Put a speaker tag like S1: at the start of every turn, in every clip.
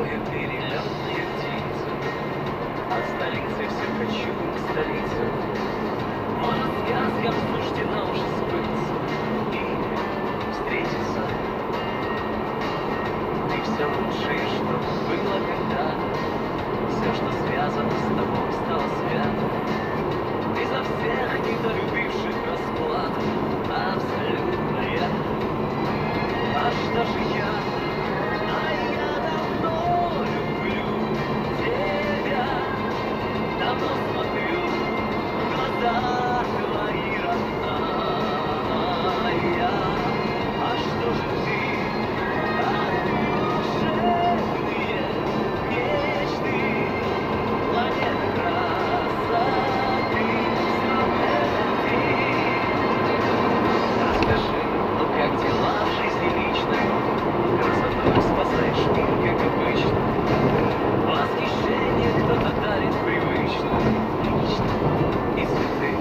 S1: поют перелетные птицы. От столицы все хочу к столице. Может, сказкам суждено уже сбыться и встретиться. Ты все лучшее, что было когда-то. Все, что связано с тобой, стало свято. Изо всех недолюбивших расплату абсолютная. А что же я? А я давно люблю тебя. Давно смотрю в глаза твои, родная. А что же ты? Душевные мечты, планета красоты, все это ты. Расскажи, ну как дела в жизни личной? Красотой спасаешь мир, как обычно. Восхищение кто-то дарит привычно, лично и цветы.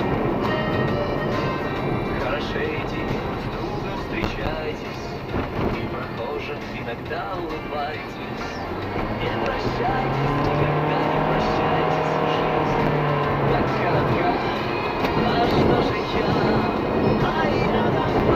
S1: Хорошеете, с другом встречайтесь, и прохожим иногда улыбайтесь. Не прощайтесь, никогда не прощайтесь, жизнь так коротка. А что же я? А я давно